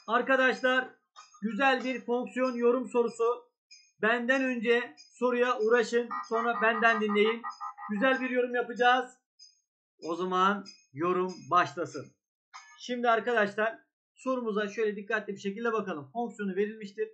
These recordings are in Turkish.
Arkadaşlar güzel bir fonksiyon yorum sorusu. Benden önce soruya uğraşın. Sonra benden dinleyin. Güzel bir yorum yapacağız. O zaman yorum başlasın. Şimdi arkadaşlar sorumuza şöyle dikkatli bir şekilde bakalım. Fonksiyonu verilmiştir.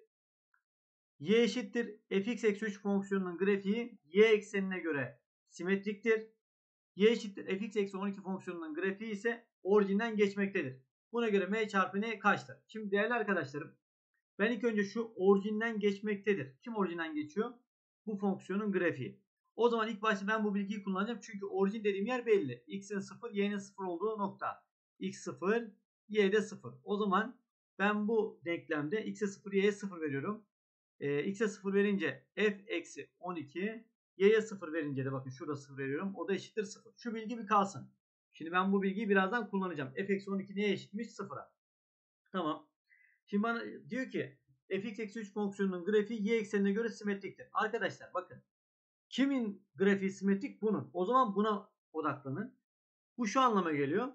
Y eşittir fx eksi 3 fonksiyonunun grafiği y eksenine göre simetriktir. Y eşittir fx eksi 12 fonksiyonunun grafiği ise orijinden geçmektedir. Buna göre m çarpı n kaçtır? Şimdi değerli arkadaşlarım, ben ilk önce şu orijinden geçmektedir. Kim orijinden geçiyor? Bu fonksiyonun grafiği. O zaman ilk başta ben bu bilgiyi kullanacağım. Çünkü orijin dediğim yer belli. X'in 0, y'nin 0 olduğu nokta. X 0, y'de 0. O zaman ben bu denklemde x'e 0, y'ye 0 veriyorum. X'e 0 verince f eksi 12, y'ye 0 verince de bakın şurada 0 veriyorum. O da eşittir 0. Şu bilgi bir kalsın. Şimdi ben bu bilgiyi birazdan kullanacağım. F eksi 12 neye eşitmiş? 0'a. Tamam. Şimdi bana diyor ki fx eksi 3 fonksiyonunun grafiği y eksenine göre simetriktir. Arkadaşlar bakın. Kimin grafiği simetrik? Bunun. O zaman buna odaklanın. Bu şu anlama geliyor.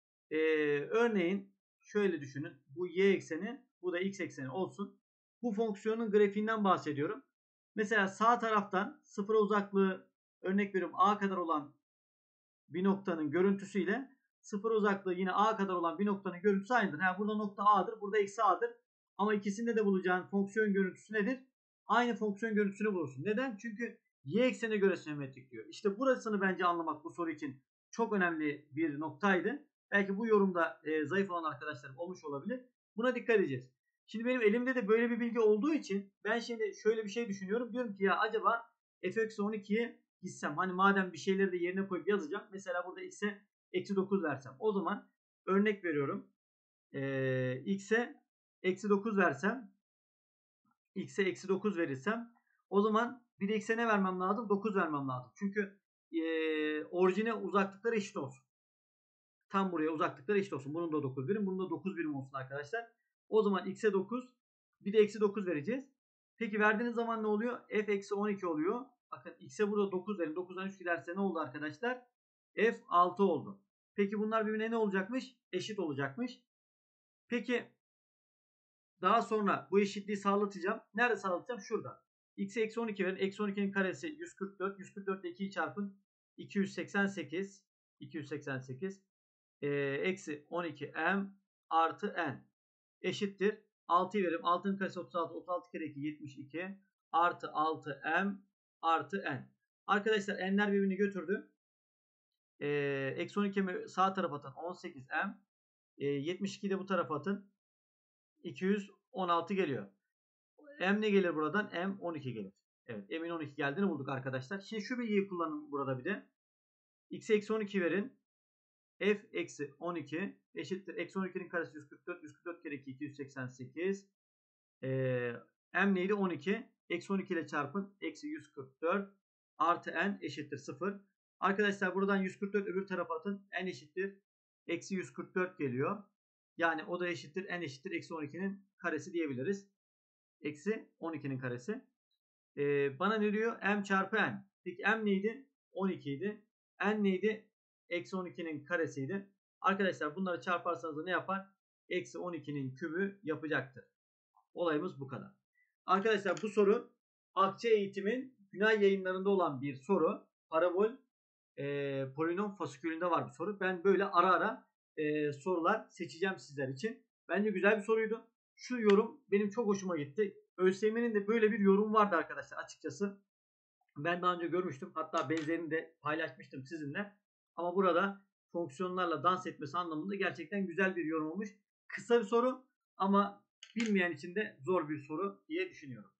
Örneğin şöyle düşünün. Bu y ekseni, bu da x ekseni olsun. Bu fonksiyonun grafiğinden bahsediyorum. Mesela sağ taraftan sıfıra uzaklığı örnek veriyorum a kadar olan bir noktanın görüntüsüyle sıfır uzaklığı yine a kadar olan bir noktanın görüntüsü aynıdır. Yani burada nokta a'dır, burada eksi a'dır. Ama ikisinde de bulacağın fonksiyon görüntüsü nedir? Aynı fonksiyon görüntüsünü bulursun. Neden? Çünkü y eksenine göre simetrik diyor. İşte burasını bence anlamak bu soru için çok önemli bir noktaydı. Belki bu yorumda zayıf olan arkadaşlarım olmuş olabilir. Buna dikkat edeceğiz. Şimdi benim elimde de böyle bir bilgi olduğu için ben şimdi şöyle bir şey düşünüyorum. Diyorum ki ya acaba f(-12'ye gitsem, hani madem bir şeyleri de yerine koyup yazacağım. Mesela burada x'e eksi 9 versem. O zaman örnek veriyorum. X'e eksi 9 versem. X'e eksi 9 verirsem. O zaman bir de x'e ne vermem lazım? 9 vermem lazım. Çünkü orijine uzaklıkları eşit olsun. Tam buraya uzaklıkları eşit olsun. Bunun da 9 birim. Bunun da 9 birim olsun arkadaşlar. O zaman x'e 9. Bir de eksi 9 vereceğiz. Peki verdiğiniz zaman ne oluyor? F eksi 12 oluyor. Bakın x'e burada 9 verin. 9'dan 3 giderse ne oldu arkadaşlar? F 6 oldu. Peki bunlar birbirine ne olacakmış? Eşit olacakmış. Peki daha sonra bu eşitliği sağlatacağım. Nerede sağlatacağım? Şurada. X'e eksi 12 verin. Eksi 12'nin karesi 144. 144 ile 2'yi çarpın. 288. 288. Eksi 12m artı n eşittir. 6'yı veririm. 6'nın karesi 36. 36 kere 2 72 artı 6m artı n. Arkadaşlar n'ler birbirini götürdü. Eksi 12'mi sağ tarafa atın. 18m. 72'yi de bu tarafa atın. 216 geliyor. M ne gelir buradan? M 12 gelir. Evet, M'in 12 geldiğini bulduk arkadaşlar. Şimdi şu bilgiyi kullanın burada bir de. X'e eksi 12 verin. F eksi 12 eşittir. Eksi 12'nin karesi 144. 144 kere 2 288. M neydi? 12. Eksi 12 ile çarpın. Eksi 144 artı n eşittir 0. Arkadaşlar buradan 144 öbür tarafa atın. N eşittir. Eksi 144 geliyor. Yani o da eşittir. N eşittir. Eksi 12'nin karesi diyebiliriz. Eksi 12'nin karesi. Bana ne diyor? M çarpı n. Peki m neydi? 12 idi. N neydi? Eksi 12'nin karesiydi. Arkadaşlar bunları çarparsanız da ne yapar? Eksi 12'nin kübü yapacaktır. Olayımız bu kadar. Arkadaşlar bu soru Akça Eğitim'in Günay yayınlarında olan bir soru. Parabol polinom fasikülünde var bir soru. Ben böyle ara ara sorular seçeceğim sizler için. Bence güzel bir soruydu. Şu yorum benim çok hoşuma gitti. ÖSYM'nin de böyle bir yorum vardı arkadaşlar açıkçası. Ben daha önce görmüştüm. Hatta benzerini de paylaşmıştım sizinle. Ama burada fonksiyonlarla dans etmesi anlamında gerçekten güzel bir yorum olmuş. Kısa bir soru ama bilmeyen için de zor bir soru diye düşünüyorum.